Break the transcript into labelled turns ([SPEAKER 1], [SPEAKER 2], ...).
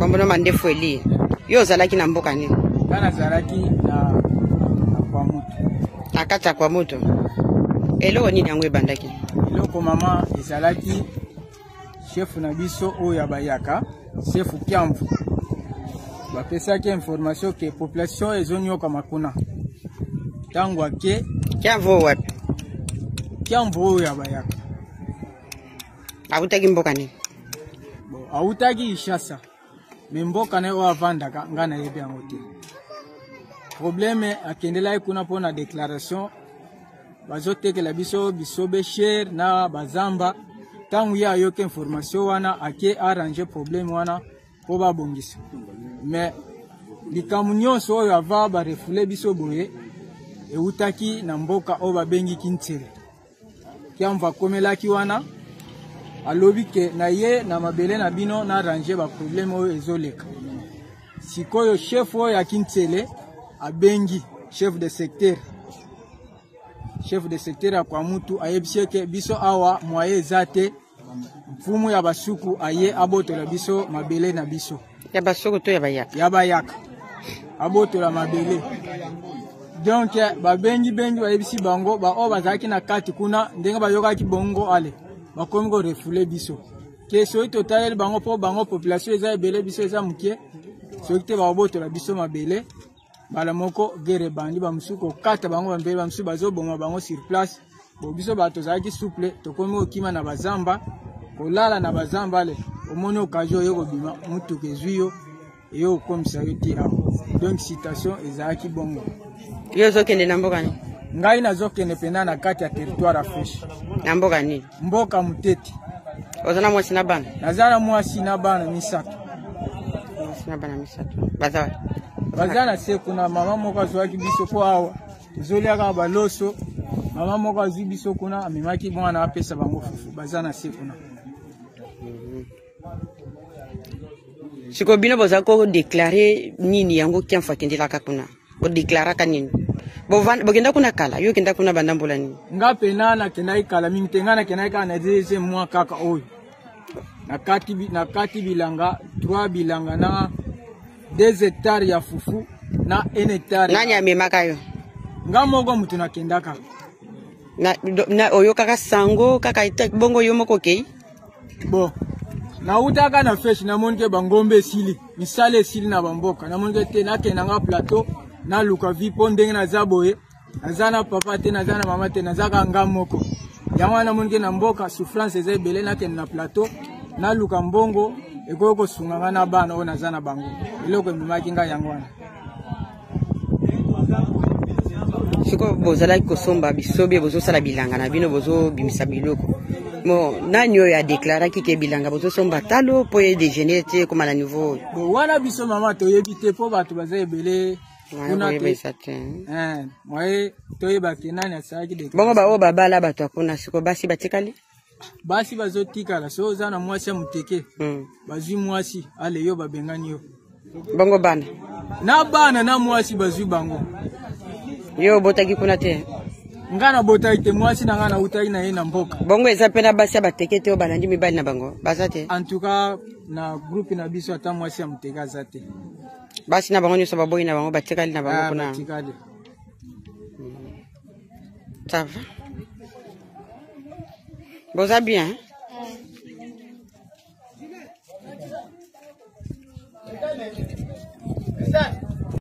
[SPEAKER 1] Kombono mandefu eli. Yo zalaki na mboka nini?
[SPEAKER 2] Kana zalaki na kwa mutu.
[SPEAKER 1] Akata kwa mutu. Eloko nini yango ebandaki?
[SPEAKER 2] Eloko mama ezalaki chef na biso oyo ya bayaka, chef Kiamvu. Bapesaki information ke population ezonyoka makuna. Tango ake
[SPEAKER 1] Kiamvu wapi?
[SPEAKER 2] Kiamvu oyo ya bayaka.
[SPEAKER 1] Autaki mboka nini?
[SPEAKER 2] Bo, autaki Ishasa. Mboka na yo avandaka ngana yebi yango te. Problème akendela kuna pona déclaration bazotekela biso bisobe cher na bazamba tangu ya yoke information wana ake arranger problème wana po babongisa. Mais likamu nyonso oyo ava barefule biso boye eutaki na mboka oyo babengi Kintsele. Kiamva komelaki wana alobi ke na ye na mabele na bino na arranger ba problème oyo ezoleka. Sikoyo chef oyo ya Kintsele abengi chef de secteur. Chef de secteur kwa mutu ayebiseke biso awa moye zate mfumu ya basuku aye abotola biso mabele na biso.
[SPEAKER 1] Ya basuku to ya bayaka.
[SPEAKER 2] Ya bayaka. Abotola mabele. Donc babengi bayebisi bango ba o bazaki na kati kuna ndenga bayokaki bongo ale. Bakomi ko refule biso. Ke so total bango po bango population eza ebele biso eza mukie. So kite ba abotola biso mabele. Bala moko gere bandi ba musuko kata bango bambele ba musu bazo bonga bango sur place. Bo biso bato zaki souple tokomi okima na bazamba. Kolala na bazamba le omoni okajo yoko bima mutu kezuyo yo komisa yoti aho. Donc citation ezaki bongo.
[SPEAKER 1] Yo zokende na mboka ni?
[SPEAKER 2] Ngai nazokende pena na kati ya territoire afresh.
[SPEAKER 1] Na mboka ni?
[SPEAKER 2] Mboka Muteti.
[SPEAKER 1] Ozana mwasi na bana?
[SPEAKER 2] Nazana mwasi na bana misato.
[SPEAKER 1] Mwasi na bana misato. Bazawa?
[SPEAKER 2] Bazana se kuna mama moko azwaki biso ko awa. Tozoliaka baloso. Mama moko azwi biso kuna amemaki mwana apesa bango fufu. Bazana se kuna.
[SPEAKER 1] Siko bino boza ko déclarer nini yango Kiamvu kendela kakuna? Bo déclarer ka nini? Bo kenda kuna kala, yo kenda kuna bandambola nini?
[SPEAKER 2] Nga penana kenai kala mintengana kenai kana deuxième mois kaka oyo. Na kati bilanga 3 bilanga na 2 hectares ya fufu na 1 hectare.
[SPEAKER 1] Nani amemaka yo?
[SPEAKER 2] Nga moko mutu na kendaka.
[SPEAKER 1] Na oyo kaka sango kaka ita bongo yo moko kei?
[SPEAKER 2] Bo. Na utaka na fresh na monke bangombe sili. Misale sili na bamboka. Na monke te na kenanga plateau na luka vipo ndenge na zaboye. Nazana papa te nazana mama te nazaka nga moko. Yango na monke na mboka souffrance eza ebele na ken na plateau na luka mbongo ekoko sunganga na bana o nazana bango. Eloko emimaki nga yango wana.
[SPEAKER 1] Siko bozala kosomba bisobe bozo sala bilanga na bino bozo bimisa biloko. Mo nani yo ya déclarer ki bilanga bozo somba talo po ye déjeuner te comme à niveau.
[SPEAKER 2] Bo wana biso mama to yebite po bato baza ebele
[SPEAKER 1] kuna te.
[SPEAKER 2] Moye to yebaki nani asaki de.
[SPEAKER 1] Bongo ba o babala bato akuna siko basi batikali.
[SPEAKER 2] Basi bazotikala so zana mwasi ya muteke. Bazwi mwasi ale yo babengani yo.
[SPEAKER 1] Bongo bana.
[SPEAKER 2] Na bana na mwasi bazwi bango.
[SPEAKER 1] Yo botaki kuna te.
[SPEAKER 2] Ngana botaki te mwasi na ngana utaki na ye na mboka.
[SPEAKER 1] Bongo eza pena basi bateke te o balandi mibali na bango. Bazate.
[SPEAKER 2] En tout cas na groupe na biso ata mwasi ya muteka zate.
[SPEAKER 1] Basi na bango nyoso baboyi na bango batikali na bango kuna.
[SPEAKER 2] Batikali.
[SPEAKER 1] Ça va. Boza bien. Hein?